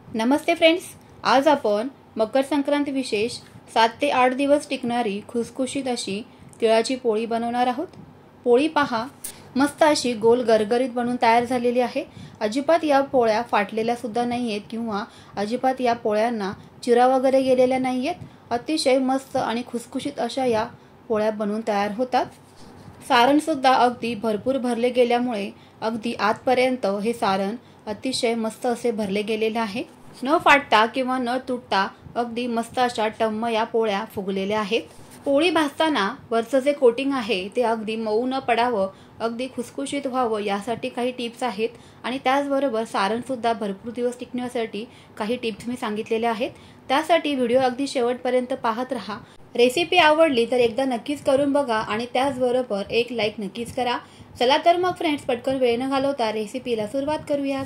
नमस्ते friends, आज आपण मकर संक्रांती विशेष 7 ते 8 दिवस टिकणारी खुसखुशीत अशी तिळाची पोळी बनवणार आहोत। पोळी पहा, मस्त अशी गोल गरगरीत बनून तयार झालेली आहे। अजिबात या पोळ्या फाटलेल्या सुद्धा नाहीयेत किंवा अजिबात या पोळ्यांना चिरा वगैरे गेलेल्या नाहीयेत। अतिशय मस्त आणि खुसखुशीत अशा या पोळ्या बनून तयार होतात। सारण सुद्धा अगदी भरपूर भरले गेल्यामुळे अगदी आतपर्यंत हे सारण अतिशय मस्त असे भरले गेलेले आहे। न फाटता किंवा न तुटता अगदी मस्त अशा टम्म या पोळ्या फुगलेल्या आहेत। पोळी भाजताना वरचं जे कोटिंग आहे ते अगदी मऊ न पडावं, अगदी खुसखुशीत व्हावं यासाठी काही टिप्स आहेत आणि त्याचबरोबर सारण सुद्धा भरपूर दिवस टिकण्यासाठी काही टिप्स मी सांगितलेल्या आहेत। त्यासाठी व्हिडिओ अगदी शेवटपर्यंत पाहत रहा। रेसिपी आवडली तर एकदा नक्कीच करून बघा आणि त्याचबरोबर एक लाईक नक्कीच करा। चला तर मग फ्रेंड्स, पटकन वेळ न घालवता रेसिपीला सुरुवात करूयात।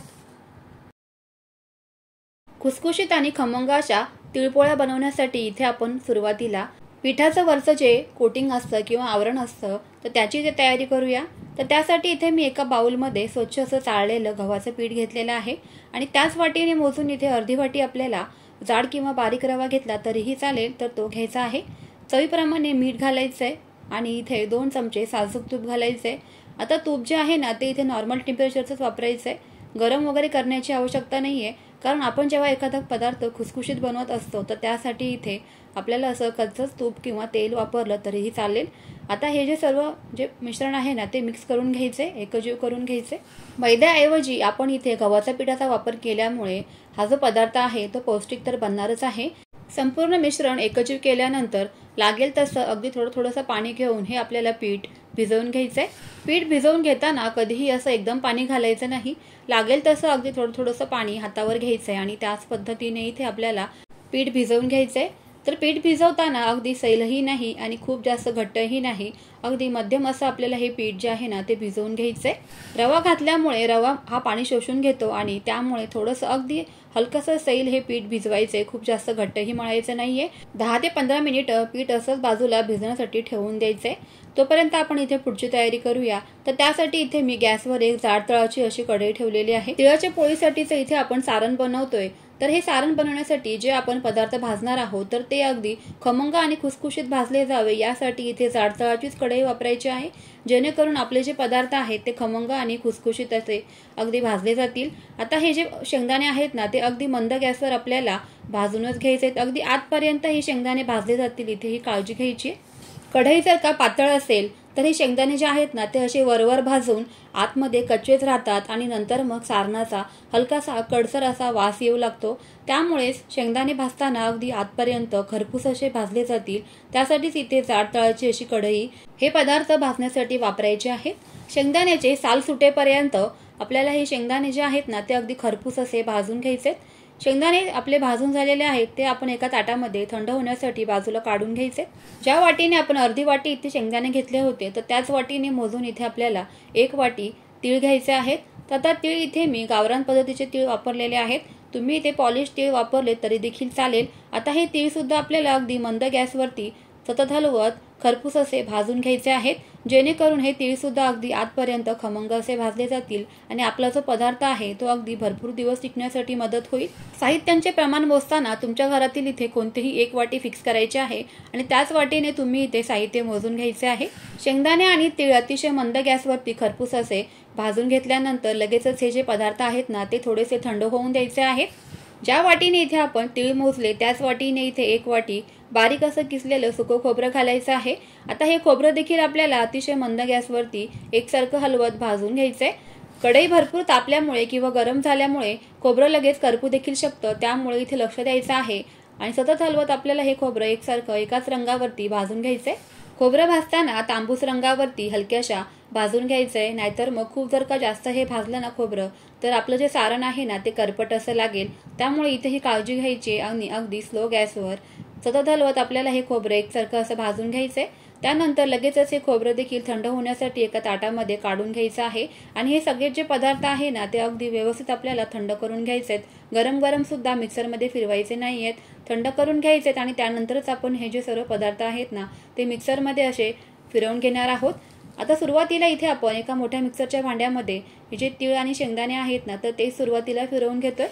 खुसखुशीत आणि खमंग अशा तिळपोळ्या बनवण्यासाठी इथे आपण सुरुवातीला पिठाचं वरचं जे कोटिंग असतं किंवा आवरण असतं तर त्याची जे तयारी करूया। तर त्यासाठी इथे मी एका बाउलमध्ये स्वच्छ असं चाळलेलं गव्हाचं पीठ घेतलेलं आहे आणि त्याच वाटीने मोजून इथे अर्धी वाटी आपल्याला जाड किंवा बारीक रवा घेतला तरीही चालेल तर तो घ्यायचा आहे। चवीप्रमाणे मीठ घालायचंय आणि इथे 2 चमचे साजूक तूप घालायचंय। आता तूप जे आहे ना ते इथे नॉर्मल टेम्परेचरचंच वापरायचंय, गरम वगैरे करण्याची आवश्यकता नाहीये, कारण आपण जेव्हा एखादा पदार्थ खुसखुशीत बनवत असतो तर त्यासाठी इथे आपल्याला असं कच्चंच तूप किंवा तेल वापरलं तरीही चालेल। आता हे जे सर्व जे मिश्रण आहे ना ते मिक्स करून घ्यायचे, एकजीव करून घ्यायचे। मैद्याऐवजी आपण इथे गव्हाच्या पिठाचा वापर केल्यामुळे हा जो पदार्थ आहे तो पौष्टिक तर बनणारच आहे। संपूर्ण मिश्रण एकजीव केल्यानंतर लागेल तसं अगदी थोडंसं पाणी घेऊन हे आपल्याला पीठ भिजवून घ्यायचंय। पीठ भिजवून घेताना कधीही असं एकदम पाणी घालायचं नाही, लागेल तसं अगदी थोडंसं पाणी हातावर घ्यायचंय आणि त्याच पद्धतीने इथे आपल्याला पीठ भिजवून घ्यायचंय। तर पीठ भिजवताना अगदी सैलही नाही आणि खूप जास्त घट्टही नाही, अगदी मध्यम असं आपल्याला हे पीठ जे आहे ना ते भिजवून घ्यायचंय। रवा घातल्यामुळे रवा हा पाणी शोषून घेतो आणि त्यामुळे थोडंसं अगदी हलकसं सैल हे पीठ भिजवायचंय, खूप जास्त घट्टही मळायचं नाहीये। 10 ते 15 मिनिटं पीठ असंच बाजूला भिजण्यासाठी ठेवून द्यायचंय। तोपर्यंत आपण इथे पुढची तयारी करूया। तर त्यासाठी इथे मी गॅसवर एक जाड तळाची अशी कढई ठेवलेली आहे। तिळाच्या पोळीसाठीचं इथे आपण सारण बनवतोय। तर हे सारण बनवण्यासाठी जे आपण पदार्थ भाजणार आहोत तर ते अगदी खमंग आणि खुसखुशीत भाजले जावे यासाठी इथे जाड तळाचीच कढई वापरायची आहे, जेणेकरून आपले जे पदार्थ आहेत ते खमंग आणि खुसखुशीत असे अगदी भाजले जातील। आता हे जे शेंगदाणे आहेत ना ते अगदी मंद गॅसवर आपल्याला भाजूनच घ्यायचे आहेत, अगदी आतपर्यंत हे शेंगदाणे भाजले जातील इथे ही काळजी घ्यायची। कढई जर का पातळ असेल तर हे शेंगदाणे जे आहेत ना ते असे वरवर भाजून आतमध्ये कच्चेच राहतात आणि नंतर मग सारणाचा हलकासा कडसर असा वास येऊ लागतो। त्यामुळेच शेंगदाणे भाजताना अगदी आतपर्यंत खरपूस असे भाजले जातील, त्यासाठीच इथे जाड तळाची अशी कढई हे पदार्थ भाजण्यासाठी वापरायचे आहेत। शेंगदाण्याचे साल सुटेपर्यंत आपल्याला हे शेंगदाणे जे आहेत ना ते अगदी खरपूस असे भाजून घ्यायचे। शेंगदाणे आपले भाजून झालेले आहेत ते आपण एका ताटामध्ये थंड होण्यासाठी बाजूला काढून घ्यायचे। ज्या वाटीने आपण अर्धी वाटी इथे शेंगदाणे घेतले होते तर त्याच वाटीने मोजून इथे आपल्याला 1 वाटी तीळ घ्यायचे आहेत। तर आता तीळ इथे मी गावरान पद्धतीचे तीळ वापरलेले आहेत, तुम्ही इथे पॉलिश तीळ वापरले तरी देखील चालेल। आता हे तीळ सुद्धा आपल्याला अगदी मंद गॅसवरती सतत हलवत खरपूस असे भाजून घ्यायचे आहेत, जेणेकरून हे तीळ सुद्धा अगदी आतपर्यंत खमंग असे भाजले जातील आणि आपला जो पदार्थ आहे तो अगदी भरपूर दिवस टिकण्यासाठी मदत होईल। साहित्यांचे प्रमाण मोजताना तुमच्या घरातील इथे कोणतेही 1 वाटी फिक्स करायची आहे आणि त्याच वाटीने तुम्ही इथे साहित्य मोजून घ्यायचे आहे। शेंगदाणे आणि तीळ अतिशय मंद गॅसवरती खरपूस असे भाजून घेतल्यानंतर लगेचच हे जे पदार्थ आहेत ना ते थोडेसे थंड होऊन द्यायचे आहेत। ज्या वाटीने इथे आपण तीळ मोजले त्याच वाटीने इथे 1 वाटी बारीक असं किसलेलं सुकं खोबरं घालायचं आहे। आता हे खोबरं देखील आपल्याला अतिशय मंद गॅसवरती एकसारखं हलवत भाजून घ्यायचंय। कढई भरपूर तापल्यामुळे किंवा गरम झाल्यामुळे खोबरं लगेच करपू देखील शकतं, त्यामुळे इथे लक्ष द्यायचं आहे आणि सतत हलवत आपल्याला हे खोबरं एकसारखं एकाच रंगावरती भाजून घ्यायचंय। खोबरं भाजताना तांबूस रंगावरती हलक्याशा भाजून घ्यायचंय, नाहीतर मग खूप जर का जास्त हे भाजलं ना खोबरं तर आपलं जे सारण आहे ना ते करपट असं लागेल। त्यामुळे इथे ही काळजी घ्यायची आणि अगदी स्लो गॅसवर सतत हलवत आपल्याला हे खोबरं एकसारखं असं भाजून घ्यायचंय। त्यानंतर लगेचच हे खोबरं देखील थंड होण्यासाठी एका ताटामध्ये काढून घ्यायचं आहे आणि हे सगळे जे पदार्थ आहे ना ते अगदी व्यवस्थित आपल्याला थंड करून घ्यायचे आहेत। गरम गरम सुद्धा मिक्सरमध्ये फिरवायचे नाहीयेत, थंड करून घ्यायचे आणि त्यानंतरच आपण हे जे सर्व पदार्थ आहेत ना ते मिक्सरमध्ये असे फिरवून घेणार आहोत। आता सुरुवातीला इथे आपण एका मोठ्या मिक्सरच्या भांड्यामध्ये हे जे तीळ आणि शेंगदाणे आहेत ना तर ते सुरुवातीला फिरवून घेतोय।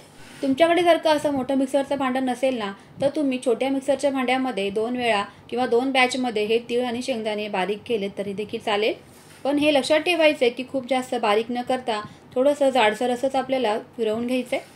तुमच्याकडे जर का असं मोठं मिक्सरचं भांडं नसेल ना, तर तुम्ही छोट्या मिक्सरच्या भांड्यामध्ये 2 वेळा किंवा 2 बॅचमध्ये हे तीळ आणि शेंगदाणे बारीक केले तरी देखील चालेल. पण हे लक्षात ठेवायचं आहे की खूप जास्त बारीक न करता थोडंसं जाडसर असंच आपल्याला फिरवून घ्यायचं आहे.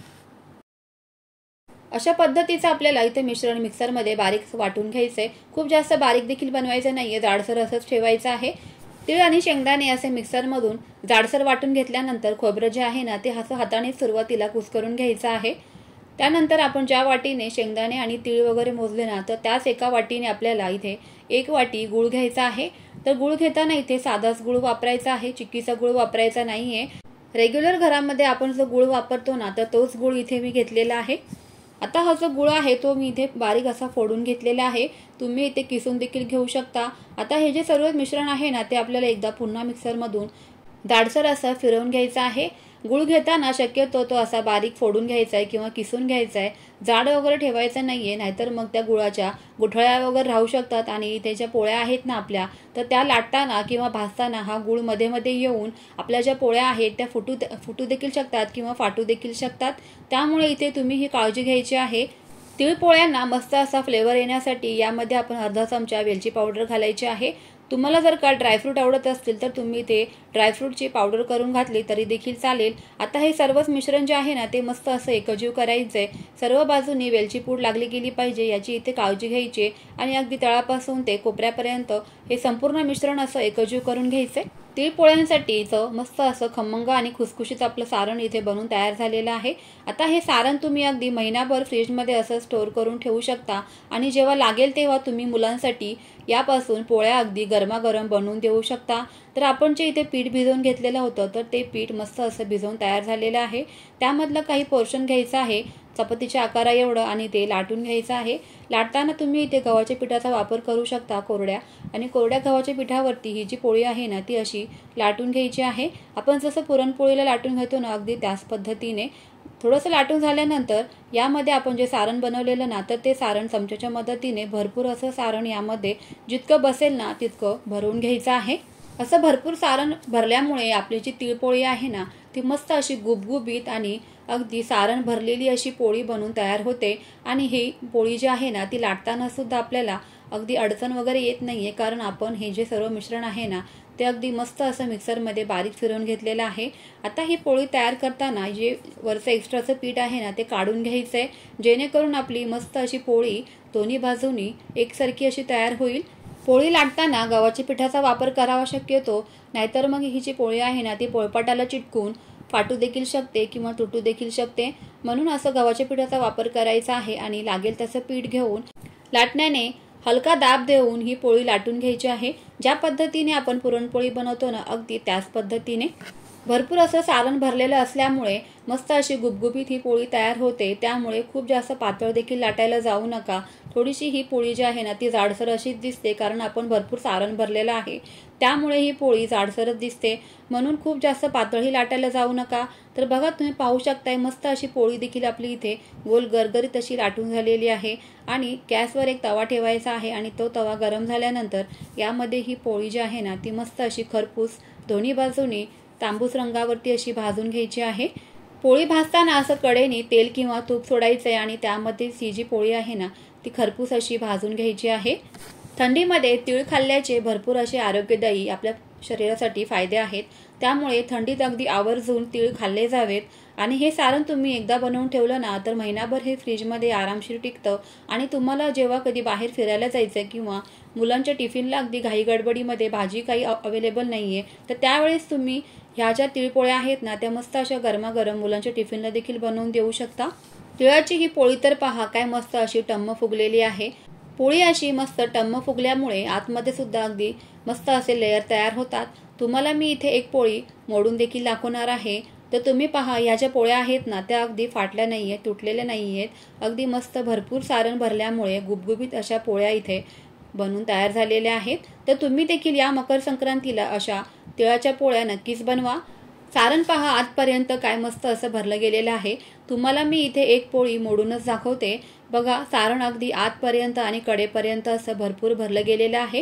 अशा पद्धतीचं आपल्याला इथे मिश्रण मिक्सरमध्ये बारीक वाटून घ्यायचं आहे. खूप जास्त बारीक देखील बनवायचं नाही आहे, जाडसर असंच ठेवायचं आहे. तीळ आणि शेंगदाणे असे मिक्सरमधून जाडसर वाटून घेतल्यानंतर खोबरं जे आहे ना, ते असं हाताने सुरुवातीला कुस्करून घ्यायचं आहे. त्यानंतर आपण ज्या वाटीने शेंगदाणे आणि तीळ वगैरे मोजले ना, तर त्याच एका वाटीने आपल्याला इथे 1 वाटी गूळ घ्यायचा आहे. तर गूळ घेताना इथे साधाच गूळ वापरायचा आहे, चिक्कीचा गूळ वापरायचा नाही आहे. रेग्युलर घरामध्ये आपण जो गूळ वापरतो ना, तर तोच गूळ इथे मी घेतलेला आहे. आता हा जो गूळ आहे तो मी इथे बारीक असा फोडून घेतलेला आहे. तुम्ही इथे किसून देखील घेऊ शकता. आता हे जे सर्व मिश्रण आहे ना, ते आपल्याला एकदा पुन्हा मिक्सरमधून जाडसर असं फिरवून घ्यायचं आहे. गूळ घेताना शक्यतो तो असा बारीक फोडून घ्यायचा आहे किंवा किसून घ्यायचा आहे. जाड वगैरे ठेवायचं नाही आहे, नाहीतर मग त्या गुळाच्या गुठळ्या वगैरे राहू शकतात आणि इथे ज्या पोळ्या आहेत ना आपल्या, तर त्या लाटताना किंवा भाजताना हा गूळ मध्ये मध्ये येऊन आपल्या ज्या पोळ्या आहेत त्या फुटू देखील शकतात किंवा फाटू देखील शकतात. त्यामुळे इथे तुम्ही ही काळजी घ्यायची आहे. तीळ पोळ्यांना मस्त असा फ्लेवर येण्यासाठी यामध्ये आपण अर्धा चमचा वेलची पावडर घालायची आहे. तुम्हाला जर का ड्रायफ्रूट आवडत असतील तर तुम्ही ते ड्रायफ्रूटची पावडर करून घातली तरी देखील चालेल. आता हे सर्वच मिश्रण जे आहे ना, ते मस्त असं एकजीव करायचंय. सर्व बाजूनी वेलची पूड लागली गेली पाहिजे याची इथे काळजी घ्यायची आणि अगदी तळापासून ते कोपऱ्यापर्यंत हे संपूर्ण मिश्रण असं एकजीव करून घ्यायचंय. तीळ पोळ्यांसाठी मस्त असं खमंग आणि खुसखुशीत आपलं सारण इथे बनून तयार झालेलं आहे. आता हे सारण तुम्ही अगदी महिनाभर फ्रीजमध्ये असं स्टोअर करून ठेवू शकता आणि जेव्हा लागेल तेव्हा तुम्ही मुलांसाठी यापासून पोळ्या अगदी गरमागरम बनवून देऊ शकता. तर आपण जे इथे पीठ भिजवून घेतलेलं होतं, तर ते पीठ मस्त असं भिजवून तयार झालेलं आहे. त्यामधलं काही पोर्शन घ्यायचं आहे चपातीच्या आकारा एवढं आणि ते लाटून घ्यायचं आहे. लाटताना तुम्ही इथे गव्हाच्या पिठाचा वापर करू शकता कोरड्या, आणि कोरड्या गव्हाच्या पिठावरती ही जी पोळी आहे ना, ती अशी लाटून घ्यायची आहे. आपण जसं पुरणपोळीला लाटून घेतो ना, अगदी त्याच पद्धतीने थोडंसं लाटून झाल्यानंतर यामध्ये आपण जे सारण बनवलेलं ना, तर ते सारण चमच्याच्या मदतीने भरपूर असं सारण यामध्ये जितकं बसेल ना तितकं भरून घ्यायचं आहे. असं भरपूर सारण भरल्यामुळे आपली जी तिळपोळी आहे ना, ती मस्त अशी गुबगुबीत आणि अगदी सारण भरलेली अशी पोळी बनून तयार होते. आणि ही पोळी जी आहे ना, ती लाटताना सुद्धा आपल्याला अगदी अडचण वगैरे येत नाहीये, कारण आपण हे जे सर्व मिश्रण आहे ना, ते अगदी मस्त असं मिक्सरमध्ये बारीक फिरवून घेतलेलं आहे. आता ही पोळी तयार करताना जे वरचं एक्स्ट्राचं पीठ आहे ना, ते काढून घ्यायचंय, जेणेकरून आपली मस्त अशी पोळी दोन्ही बाजूनी एकसारखी अशी तयार होईल. पोळी लाटताना गव्हाच्या पिठाचा वापर करावा शक्यतो, नाहीतर मग ही जी पोळी आहे ना, ती पोळपाटाला चिटकून फाटू देखील शकते किंवा तुटू देखील शकते. म्हणून असं गव्हाच्या पिठाचा वापर करायचा आहे आणि लागेल तसं पीठ घेऊन लाटण्याने हलका दाब देऊन ही पोळी लाटून घ्यायची आहे. ज्या पद्धतीने आपण पुरणपोळी बनवतो ना, अगदी त्याच पद्धतीने. भरपूर असं सारण भरलेलं असल्यामुळे मस्त अशी गुबगुबीत ही पोळी तयार होते. त्यामुळे खूप जास्त पातळ देखील लाटायला जाऊ नका. थोडीशी ही पोळी जी आहे ना, ती जाडसर अशीच दिसते, कारण आपण भरपूर सारण भरलेलं आहे. त्यामुळे ही पोळी जाडसरच दिसते. म्हणून खूप जास्त पातळही लाटायला जाऊ नका. तर बघा, तुम्ही पाहू शकताय मस्त अशी पोळी देखील आपली इथे गोल गरगरीत अशी लाटून झालेली आहे. आणि गॅसवर एक तवा ठेवायचा आहे आणि तो तवा गरम झाल्यानंतर यामध्ये ही पोळी जी आहे ना, ती मस्त अशी खरपूस दोन्ही बाजूनी तांबूस रंगावरती अशी भाजून घ्यायची आहे. पोळी भाजताना असं कडेने तेल किंवा तूप सोडायचंय आणि त्यामध्ये ही जी पोळी आहे ना, ती खरपूस अशी भाजून घ्यायची आहे. थंडीमध्ये तीळ खाल्ल्याचे भरपूर असे आरोग्यदायी आपल्या शरीरासाठी फायदे आहेत. त्यामुळे थंडीत अगदी आवर्जून तीळ खाल्ले जावेत. आणि हे सारण तुम्ही एकदा बनवून ठेवलं ना, तर महिनाभर हे फ्रीजमध्ये आरामशीर टिकतं. आणि तुम्हाला जेव्हा कधी बाहेर फिरायला जायचं किंवा मुलांच्या टिफिनला अगदी घाई गडबडीमध्ये भाजी काही अवेलेबल नाहीये, तर त्यावेळेस तुम्ही ह्या ज्या तिळपोळ्या आहेत ना, त्या मस्त अशा गरमागरम मुलांच्या टिफिनला देखील बनवून देऊ शकता. तिळाची ही पोळी तर पहा, काय मस्त अशी टम्म फुगलेली आहे. पोळी अशी मस्त टम्म फुगल्यामुळे आतमध्ये सुद्धा अगदी मस्त असे लेयर तयार होतात. तुम्हाला मी इथे एक पोळी मोडून देखील दाखवणार आहे. तर तुम्ही पहा, ह्या ज्या पोळ्या आहेत ना, त्या अगदी फाटल्या नाहीयेत, तुटलेल्या नाहीयेत. अगदी मस्त भरपूर सारण भरल्यामुळे गुबगुबीत अशा पोळ्या इथे बनून तयार झालेल्या आहेत. तर तुम्ही देखील या मकर संक्रांतीला अशा तिळाच्या पोळ्या नक्कीच बनवा. सारण पहा, आतपर्यंत काय मस्त असं भरलं गेलेलं आहे. तुम्हाला मी इथे एक पोळी मोडूनच दाखवते. बघा, सारण अगदी आतपर्यंत आणि कडेपर्यंत असं भरपूर भरलं गेलेलं आहे.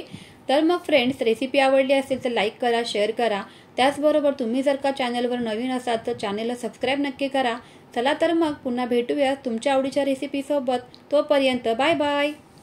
तर मग फ्रेंड्स, रेसिपी आवडली असेल तर लाईक करा, शेअर करा. त्याचबरोबर तुम्ही जर का चॅनलवर नवीन असाल तर चॅनलला सबस्क्राईब नक्की करा. चला तर मग पुन्हा भेटूया तुमच्या आवडीच्या रेसिपीसोबत. तोपर्यंत बाय बाय.